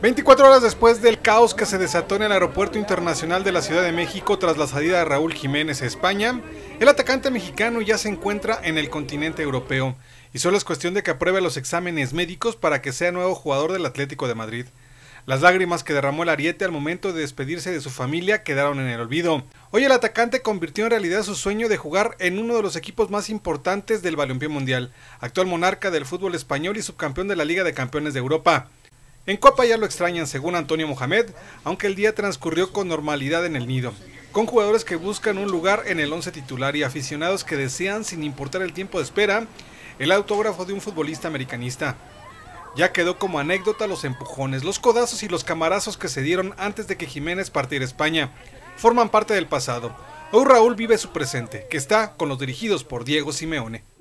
24 horas después del caos que se desató en el Aeropuerto Internacional de la Ciudad de México tras la salida de Raúl Jiménez a España, el atacante mexicano ya se encuentra en el continente europeo y solo es cuestión de que apruebe los exámenes médicos para que sea nuevo jugador del Atlético de Madrid. Las lágrimas que derramó el ariete al momento de despedirse de su familia quedaron en el olvido. Hoy el atacante convirtió en realidad su sueño de jugar en uno de los equipos más importantes del balompié mundial, actual monarca del fútbol español y subcampeón de la Liga de Campeones de Europa. En Copa ya lo extrañan, según Antonio Mohamed, aunque el día transcurrió con normalidad en el nido, con jugadores que buscan un lugar en el once titular y aficionados que desean, sin importar el tiempo de espera, el autógrafo de un futbolista americanista. Ya quedó como anécdota los empujones, los codazos y los camarazos que se dieron antes de que Jiménez partiera a España. Forman parte del pasado. Hoy Raúl vive su presente, que está con los dirigidos por Diego Simeone.